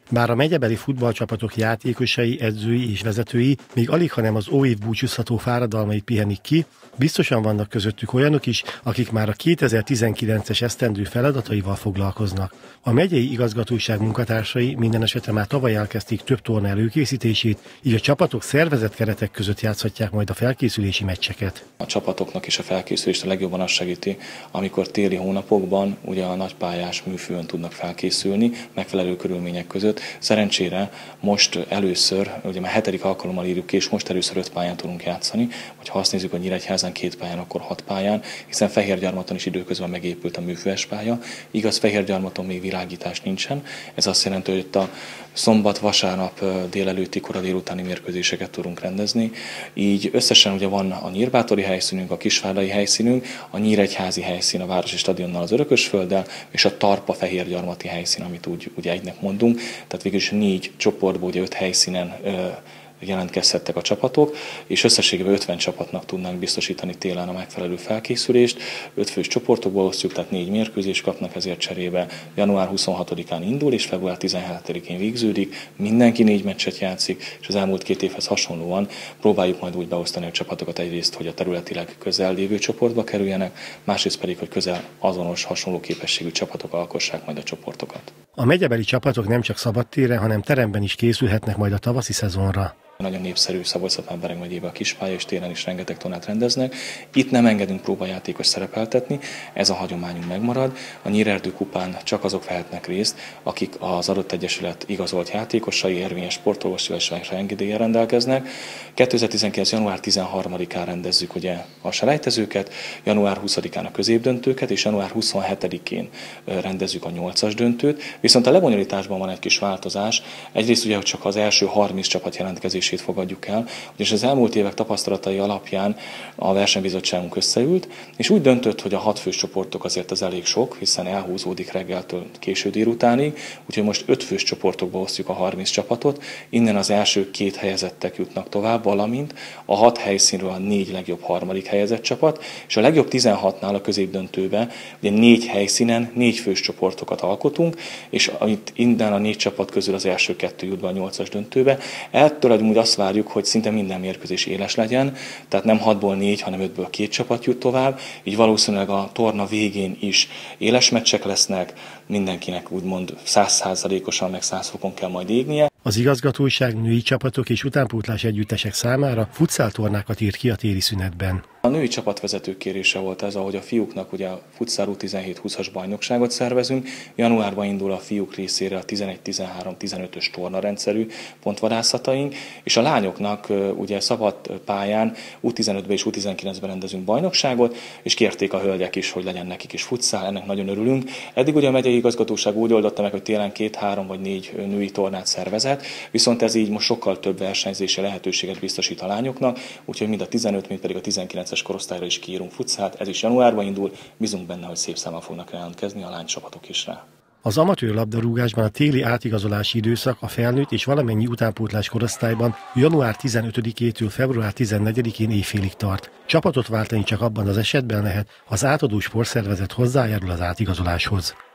Bár a megyebeli futballcsapatok játékosai, edzői és vezetői még alighanem az óév búcsúztató fáradalmait pihenik ki, biztosan vannak közöttük olyanok is, akik már a 2019-es esztendő feladataival foglalkoznak. A megyei igazgatóság munkatársai minden esetre már tavaly elkezdték több torna előkészítését, így a csapatok szervezett keretek között játszhatják majd a felkészülési meccseket. A csapatoknak is a felkészülést a legjobban azt segíti, amikor téli hónapokban ugye a nagypályás műfőn tudnak felkészülni, megfelelő körülmények között. Szerencsére most először, ugye már 7. alkalommal írjuk ki, és most először 5 pályán tudunk játszani, vagy ha azt nézzük, hogy Nyíregyházán 2 pályán, akkor 6 pályán, hiszen Fehérgyarmaton is időközben megépült a műfőes pálya. Igaz, Fehérgyarmaton még világítás nincsen, ez azt jelenti, hogy itt a szombat-vasárnap délelőtti, kora délutáni mérkőzéseket tudunk rendezni. Így összesen ugye van a nyírbátori helyszínünk, a kisvárdai helyszínünk, a nyíregyházi helyszín a Városi Stadionnal, az Örökösfölddel, és a Tarpa Fehérgyarmati helyszín, amit úgy ugye egynek mondunk. Tehát végül is 4 csoportból, ugye 5 helyszínen jelentkezhettek a csapatok, és összességében 50 csapatnak tudnánk biztosítani télen a megfelelő felkészülést. 5 fős csoportokból osztjuk, tehát 4 mérkőzést kapnak, ezért cserébe január 26-án indul, és február 17-én végződik. Mindenki 4 meccset játszik, és az elmúlt 2 évhez hasonlóan próbáljuk majd úgy beosztani a csapatokat egyrészt, hogy a területileg közel lévő csoportba kerüljenek, másrészt pedig, hogy közel azonos, hasonló képességű csapatok alkossák majd a csoportokat. A megyebeli csapatok nem csak szabadtérre, hanem teremben is készülhetnek majd a tavaszi szezonra. Nagyon népszerű Szabolcs-Szatmár-Bereg megyében a kispálya, és télen is rengeteg tornát rendeznek. Itt nem engedünk próbajátékos szerepeltetni, ez a hagyományunk megmarad. A Nyírerdő kupán csak azok vehetnek részt, akik az adott egyesület igazolt játékosai, érvényes sportolósívása engedéllyel rendelkeznek. 2019. január 13-án rendezzük ugye a selejtezőket, január 20-án a középdöntőket, és január 27-én rendezzük a 8-as döntőt. Viszont a lebonyolításban van egy kis változás. Egyrészt ugye, hogy csak az első 30 csapat jelentkezés fogadjuk el, ugyanis az elmúlt évek tapasztalatai alapján a versenybizottságunk összeült, és úgy döntött, hogy a 6 fős csoportok azért az elég sok, hiszen elhúzódik reggeltől késő délutánig, úgyhogy most 5 fős csoportokba osztjuk a 30 csapatot, innen az első 2 helyezettek jutnak tovább, valamint a 6 helyszínről a 4 legjobb harmadik helyezett csapat, és a legjobb 16-nál a középdöntőbe ugye 4 helyszínen 4 fős csoportokat alkotunk, és itt innen a 4 csapat közül az első 2 jut be a 8-as döntőbe. Ettől úgy azt várjuk, hogy szinte minden mérkőzés éles legyen, tehát nem 6-ból 4, hanem 5-ből 2 csapat jut tovább, így valószínűleg a torna végén is éles meccsek lesznek, mindenkinek úgymond 100%-osan meg 100 fokon kell majd égnie. Az igazgatóság női csapatok és utánpótlás együttesek számára futszáltornákat írt ki a téli szünetben. A női csapatvezetők kérése volt ez, ahogy a fiúknak ugye a futsal U17-20-as bajnokságot szervezünk. Januárban indul a fiúk részére a 11-13-15-ös tornarendszerű pontvadászataink, és a lányoknak ugye szabad pályán U15-ben és U19-ben rendezünk bajnokságot, és kérték a hölgyek is, hogy legyen nekik is futszál, ennek nagyon örülünk. Eddig ugye a megyei igazgatóság úgy oldotta meg, hogy télen 2, 3 vagy 4 női tornát szervezett, viszont ez így most sokkal több versenyzési lehetőséget biztosít a lányoknak, úgyhogy mind a 15, mind pedig a 19-es korosztályra is kiírunk futszát, ez is januárban indul, bízunk benne, hogy szép számmal fognak jelentkezni a lánycsapatok is rá. Az amatőr labdarúgásban a téli átigazolási időszak a felnőtt és valamennyi utánpótlás korosztályban január 15-től február 14-én éjfélig tart. Csapatot váltani csak abban az esetben lehet, az átadó sportszervezet hozzájárul az átigazoláshoz.